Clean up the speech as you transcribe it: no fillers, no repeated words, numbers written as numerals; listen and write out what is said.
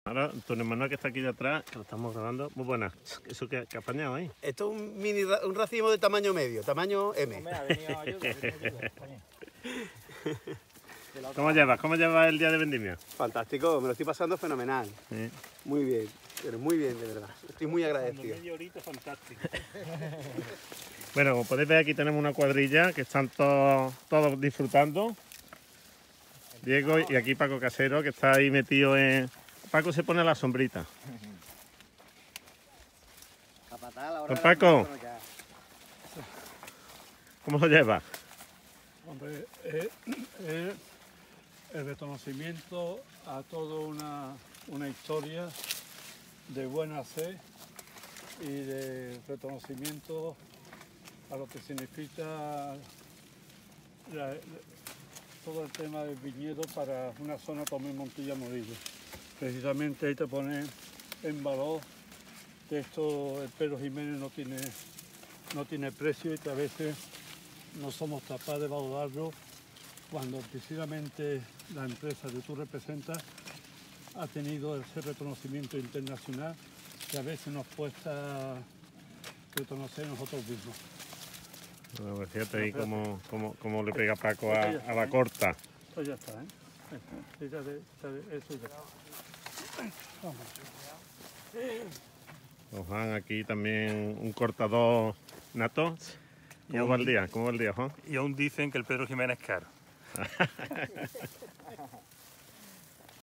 Ahora, Antonio Manuel, que está aquí de atrás, que lo estamos grabando. Muy buenas. ¿Eso qué ha apañado ahí? Esto es un racimo de tamaño medio, tamaño M. Hombre, ha venido ayuda, coño. ¿Cómo llevas? ¿Cómo llevas el día de vendimia? Fantástico, me lo estoy pasando fenomenal. Sí. Muy bien, pero muy bien, de verdad. Estoy muy agradecido. Media horita fantástico. Bueno, como podéis ver, aquí tenemos una cuadrilla que están todos disfrutando. Diego y aquí Paco Casero, que está ahí metido en... Paco se pone a la sombrita. Don Paco, ¿cómo lo llevas? Hombre, el reconocimiento a toda una historia de buena fe y de reconocimiento a lo que significa todo el tema del viñedo para una zona como el Montilla Morillo. Precisamente ahí te pone en valor que esto, el Pedro Jiménez no tiene precio y que a veces no somos capaces de valorarlo cuando precisamente la empresa que tú representas ha tenido ese reconocimiento internacional que a veces nos cuesta reconocer nosotros mismos. Bueno, pues fíjate ahí cómo le pega Paco a la corta. Pues ya está, ¿eh? Eso ya está. Vamos. Don Juan, aquí también un cortador nato. ¿Cómo va el día? ¿Cómo va el día, Juan? Y aún dicen que el Pedro Jiménez es caro.